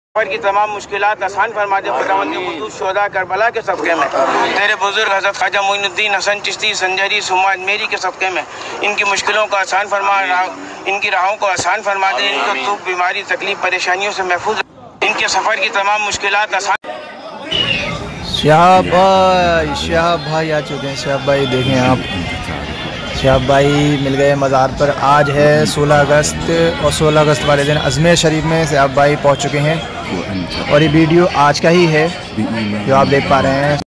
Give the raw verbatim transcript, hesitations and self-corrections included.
सफर की तमाम मुश्किलात आसान फरमा दे खुदावंद कुद्दूस शोहदा करबला के सदक़े में, तेरे बुजुर्ग हज़रत ख्वाजा मोइनुद्दीन हसन चिश्ती संजरी सुम्मा मेरी के सदक़े में इनकी मुश्किलों को आसान फरमा, इनकी राहों को आसान फरमा दे, इनको दुख बीमारी तकलीफ परेशानियों से महफूज, इनके सफ़र की तमाम मुश्किलात आसान। शहाब भाई शहाब भाई आ चुके हैं। शहाब भाई देखें आप, शहाब भाई मिल गए मज़ार पर। आज है सोलह अगस्त और सोलह अगस्त वाले दिन अजमेर शरीफ में शहाब भाई पहुंच चुके हैं और ये वीडियो आज का ही है जो आप देख पा रहे हैं।